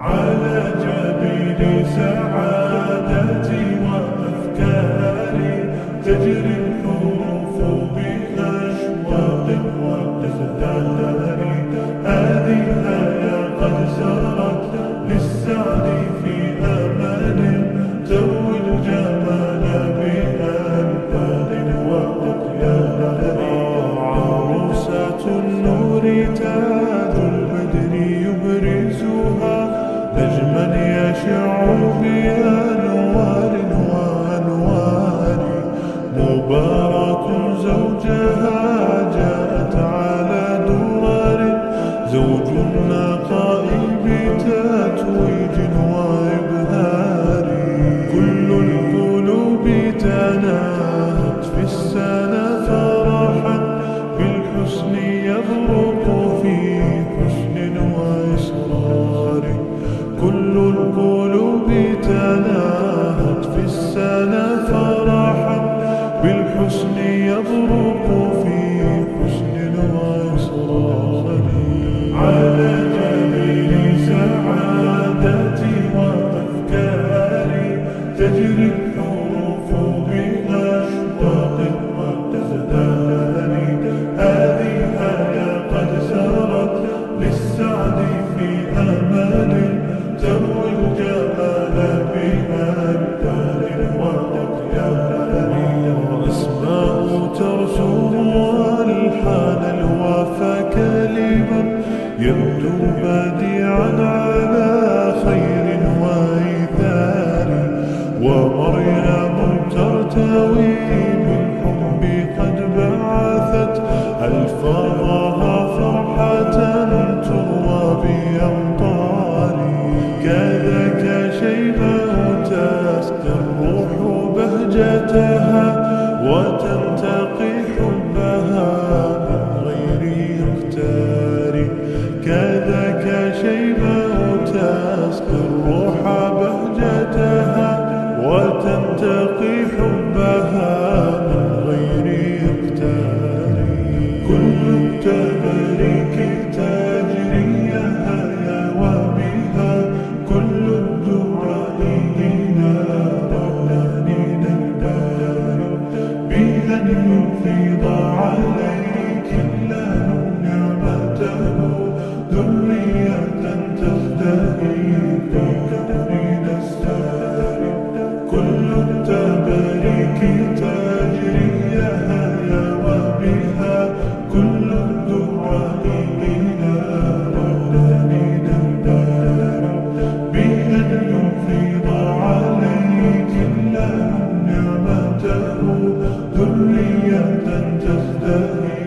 على جبين سعادتي وأفكاري تجري الحروف بأشواق وأزدار. هذه الآية قد سرت للسعد في أمان تروي الجمال بأنبار وأطيار. عروسة النور تاج البدر يبرزها نجما يشع بأنوار وأنوار. مبارك زوجها جاءت على درر زوج النقاء بتتويج وإبهار. كل القلوب تناهت في السنة فرحا بالحسن يبرق في حسن وإصرار. كل القلوب تناهت في السنة فرحا بالحسن يبرق في حسن وإصرار. على جبين سعادتي وأفكاري تجري الحروف بأشواق وأزدار. هذه الآية قد سرت للسعد في أمان تروي الجمال بأنبار وأطيار. أسماء ترسم ألحان الوفا كلما يبدو بديعا على خير وإيثار. ومريم ترتوي بالحب قد بعثت ألفاظها فرحة تروى بأمطار. كذاك شيبة تسقي الروح بهجتها وتنتقي حبها من غير اختار. كذاك شيبة تسقي الروح بهجتها وتنتقي حبها من غير اختار. كل التباريك تجري يهايا وبها كل الدعاء إلى رحمن البار. بأن يفيض عليك الله نعمته ذرية تزدهي في كون السار. كل التباريك تجري يهايا وبها كل الدعاء إلى رحمن البار. بأن يفيض عليك الله نعمته ذرية تزدهي